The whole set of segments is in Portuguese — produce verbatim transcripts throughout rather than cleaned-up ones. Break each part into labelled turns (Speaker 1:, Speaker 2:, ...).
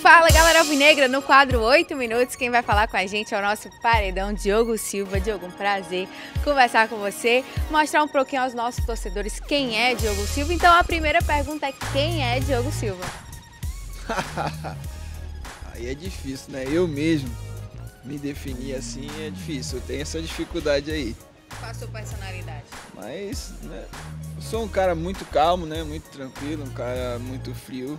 Speaker 1: Fala, galera alvinegra, no quadro oito minutos, quem vai falar com a gente é o nosso paredão Diogo Silva. Diogo, um prazer conversar com você, mostrar um pouquinho aos nossos torcedores quem é Diogo Silva. Então a primeira pergunta é: quem é Diogo Silva?
Speaker 2: Aí é difícil, né? Eu mesmo me definir assim é difícil, eu tenho essa dificuldade aí.
Speaker 1: Qual a sua personalidade?
Speaker 2: Mas, né, eu sou um cara muito calmo, né? Muito tranquilo, um cara muito frio.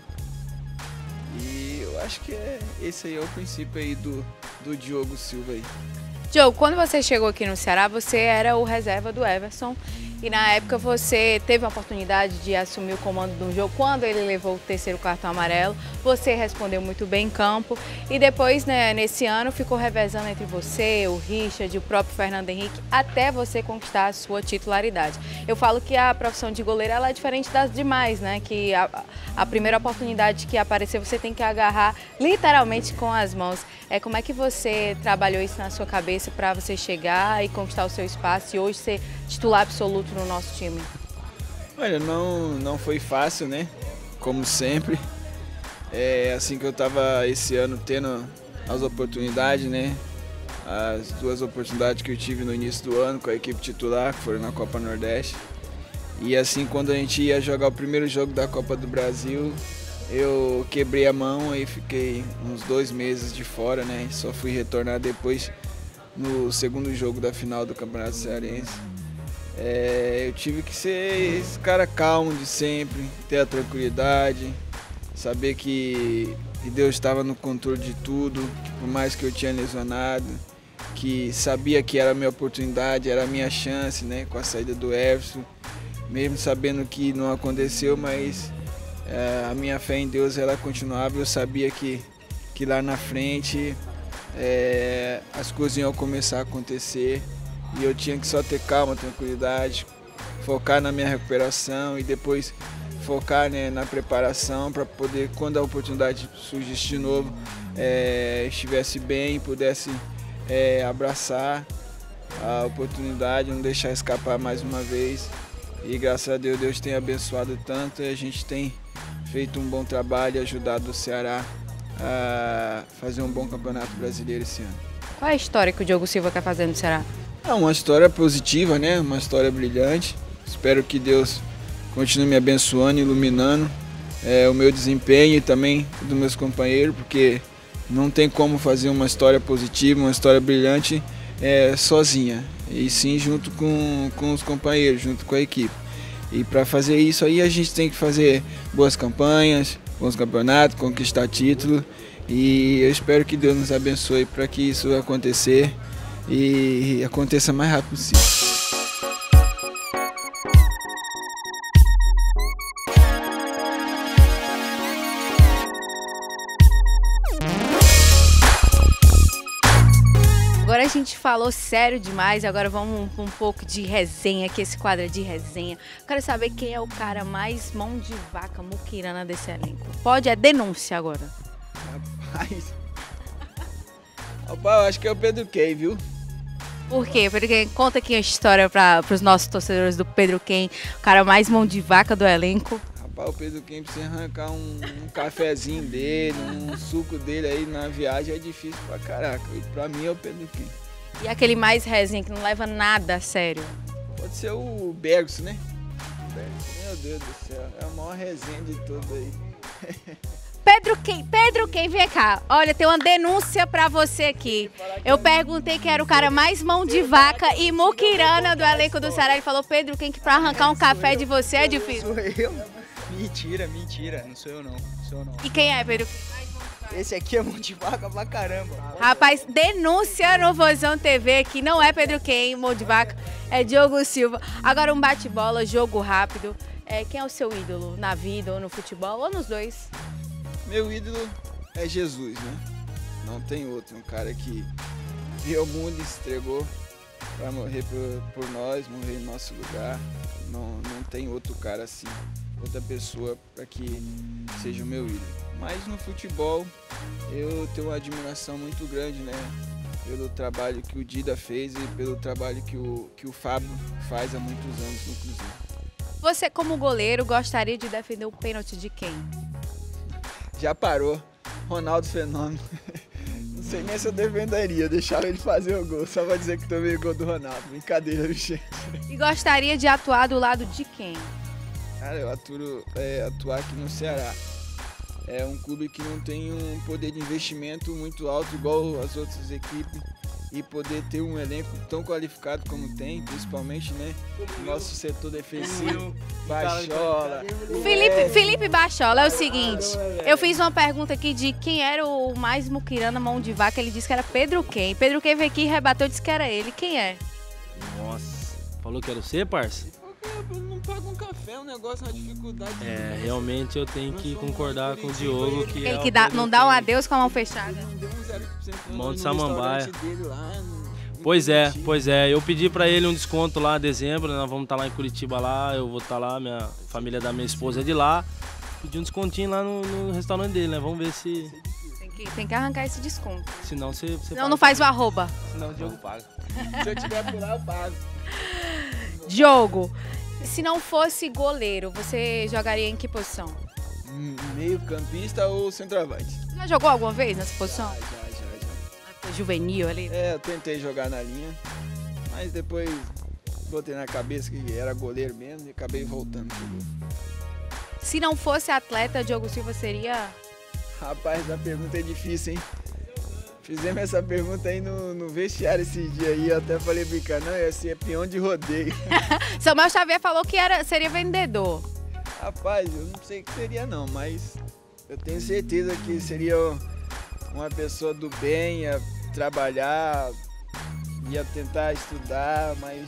Speaker 2: E eu acho que é, esse aí é o princípio aí do, do Diogo Silva aí.
Speaker 1: Diogo, quando você chegou aqui no Ceará, você era o reserva do Everson. E na época você teve a oportunidade de assumir o comando do jogo quando ele levou o terceiro cartão amarelo. Você respondeu muito bem em campo. E depois, né, nesse ano, ficou revezando entre você, o Richard, o próprio Fernando Henrique, até você conquistar a sua titularidade. Eu falo que a profissão de goleiro ela é diferente das demais, né? Que a, a primeira oportunidade que aparecer você tem que agarrar literalmente com as mãos. É, como é que você trabalhou isso na sua cabeça para você chegar e conquistar o seu espaço e hoje ser titular absoluto no nosso time?
Speaker 2: Olha, não, não foi fácil, né? Como sempre. É assim que eu estava esse ano tendo as oportunidades, né? As duas oportunidades que eu tive no início do ano com a equipe titular, que foram na Copa Nordeste. E assim, quando a gente ia jogar o primeiro jogo da Copa do Brasil, eu quebrei a mão e fiquei uns dois meses de fora, né? Só fui retornar depois no segundo jogo da final do Campeonato Cearense. É, eu tive que ser esse cara calmo de sempre, ter a tranquilidade, saber que, que Deus estava no controle de tudo, que por mais que eu tinha lesionado, que sabia que era a minha oportunidade, era a minha chance, né, com a saída do Everson, mesmo sabendo que não aconteceu, mas é, a minha fé em Deus ela continuava. Eu sabia que, que lá na frente é, as coisas iam começar a acontecer. E eu tinha que só ter calma, tranquilidade, focar na minha recuperação e depois focar, né, na preparação para poder, quando a oportunidade surgisse de novo, é, estivesse bem, pudesse é, abraçar a oportunidade, não deixar escapar mais uma vez. E graças a Deus, Deus tem abençoado tanto e a gente tem feito um bom trabalho e ajudado o Ceará a fazer um bom campeonato brasileiro esse ano.
Speaker 1: Qual é a história que o Diogo Silva quer fazer no Ceará?
Speaker 2: É uma história positiva, né? Uma história brilhante. Espero que Deus continue me abençoando, iluminando é, o meu desempenho e também dos meus companheiros, porque não tem como fazer uma história positiva, uma história brilhante é, sozinha, e sim junto com, com os companheiros, junto com a equipe. E para fazer isso aí a gente tem que fazer boas campanhas, bons campeonatos, conquistar título, e eu espero que Deus nos abençoe para que isso acontecer e aconteça o mais rápido possível.
Speaker 1: Agora a gente falou sério demais, agora vamos um, um pouco de resenha, que esse quadro é de resenha. Quero saber quem é o cara mais mão de vaca, muquirana desse elenco. Pode, é denúncia agora.
Speaker 2: Rapaz, Rapaz eu acho que é o Pedro Kay, viu?
Speaker 1: Por quê? Pedro Kay, conta aqui a história para os nossos torcedores do Pedro Kay, o cara mais mão de vaca do elenco.
Speaker 2: Rapaz, o Pedro Kay, pra você arrancar um, um cafezinho dele, um suco dele aí na viagem é difícil pra caraca. E pra mim é o Pedro Kay.
Speaker 1: E aquele mais resenha que não leva nada a sério?
Speaker 2: Pode ser o Bergson, né? Bergson, meu Deus do céu, é a maior resenha de tudo aí.
Speaker 1: Pedro Kay, Pedro Kay, vem cá. Olha, tem uma denúncia pra você aqui. Eu perguntei quem era o cara mais mão de vaca e muquirana do elenco do Ceará. Ele falou: Pedro Kay, que pra arrancar um café de você é difícil.
Speaker 3: Sou eu? Mentira, mentira. Não sou eu não. Não sou eu não.
Speaker 1: E quem é, Pedro Kay?
Speaker 3: Esse aqui é mão de vaca pra caramba.
Speaker 1: Rapaz, denúncia no Vozão T V que não é Pedro Kay, mão de vaca, é Diogo Silva. Agora um bate-bola, jogo rápido. É, quem é o seu ídolo na vida ou no futebol ou nos dois?
Speaker 2: Meu ídolo é Jesus, né? Não tem outro, um cara que viu o mundo e se entregou para morrer por, por nós, morrer em nosso lugar. Não, não tem outro cara assim, outra pessoa para que seja o meu ídolo. Mas no futebol eu tenho uma admiração muito grande, né? Pelo trabalho que o Dida fez e pelo trabalho que o, que o Fábio faz há muitos anos no Cruzeiro.
Speaker 1: Você, como goleiro, gostaria de defender o pênalti de quem?
Speaker 2: Já parou. Ronaldo Fenômeno. Não sei nem se eu defenderia, deixava ele fazer o gol, só pra dizer que tomei o gol do Ronaldo. Brincadeira, gente.
Speaker 1: E gostaria de atuar do lado de quem?
Speaker 2: Cara, eu aturo, é, atuar aqui no Ceará. É um clube que não tem um poder de investimento muito alto, igual as outras equipes. E poder ter um elenco tão qualificado como tem, principalmente, né? Nosso setor defensivo, Bachola.
Speaker 1: Felipe, Felipe Bachola, é o seguinte, eu fiz uma pergunta aqui de quem era o mais muquirana mão de vaca, ele disse que era Pedro Quem. Pedro Quem veio aqui e rebateu, disse que era ele. Quem é?
Speaker 4: Nossa, falou que era você, parça?
Speaker 2: Eu não pago um café, um negócio, uma dificuldade.
Speaker 4: É, realmente eu tenho que concordar com o Diogo que
Speaker 1: Ele
Speaker 4: é
Speaker 1: que
Speaker 4: o
Speaker 1: dá,
Speaker 4: Pedro
Speaker 1: não dá um
Speaker 4: Quem.
Speaker 1: adeus com a mão fechada.
Speaker 4: Mão de samambaia. Pois é, pois é. Eu pedi pra ele um desconto lá em dezembro, nós vamos estar lá em Curitiba lá, eu vou estar lá, minha família da minha esposa é de lá. Pedi um descontinho lá no, no restaurante dele, né? Vamos ver se...
Speaker 1: Tem que, tem que arrancar esse desconto.
Speaker 4: Senão você... você
Speaker 1: Senão não faz o arroba.
Speaker 4: Senão o Diogo paga.
Speaker 2: Se eu tiver por lá, eu pago.
Speaker 1: Diogo, se não fosse goleiro, você jogaria em que posição?
Speaker 2: Meio campista ou centroavante?
Speaker 1: Você já jogou alguma vez nessa posição?
Speaker 2: Já, já, já, já.
Speaker 1: Juvenil ali?
Speaker 2: É, eu tentei jogar na linha, mas depois botei na cabeça que era goleiro mesmo e acabei voltando pro gol.
Speaker 1: Se não fosse atleta, Diogo Silva seria...
Speaker 2: Rapaz, a pergunta é difícil, hein? Fizemos essa pergunta aí no, no vestiário esse dia aí, eu até falei brincando, não, ia ser peão de rodeio.
Speaker 1: Samuel Xavier falou que era, seria vendedor.
Speaker 2: Rapaz, eu não sei o que seria não, mas eu tenho certeza que seria uma pessoa do bem, ia trabalhar, ia tentar estudar, mas...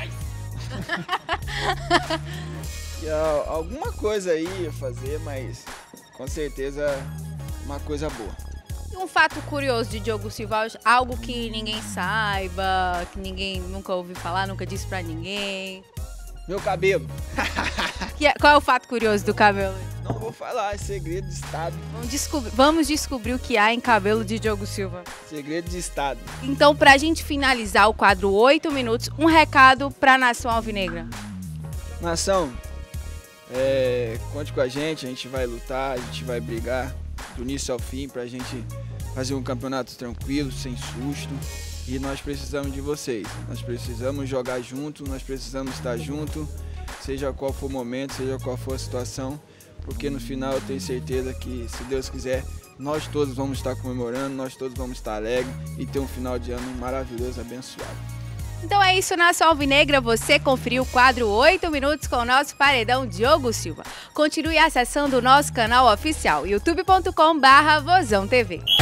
Speaker 2: ia, alguma coisa aí ia fazer, mas com certeza uma coisa boa.
Speaker 1: Um fato curioso de Diogo Silva, algo que ninguém saiba, que ninguém nunca ouviu falar, nunca disse pra ninguém.
Speaker 2: Meu cabelo.
Speaker 1: Que é, qual é o fato curioso do cabelo?
Speaker 2: Não vou falar, é segredo de Estado.
Speaker 1: Vamos descobrir, vamos descobrir o que há em cabelo de Diogo Silva.
Speaker 2: Segredo de Estado.
Speaker 1: Então, pra gente finalizar o quadro oito minutos, um recado pra Nação Alvinegra.
Speaker 2: Nação, é, conte com a gente, a gente vai lutar, a gente vai brigar do início ao fim pra gente fazer um campeonato tranquilo, sem susto. E nós precisamos de vocês, nós precisamos jogar junto, nós precisamos estar junto, seja qual for o momento, seja qual for a situação, porque no final eu tenho certeza que, se Deus quiser, nós todos vamos estar comemorando, nós todos vamos estar alegres e ter um final de ano maravilhoso, abençoado.
Speaker 1: Então é isso, Nação Alvinegra, você conferiu o quadro oito minutos com o nosso paredão Diogo Silva. Continue acessando o nosso canal oficial, youtube ponto com barra Vozão T V.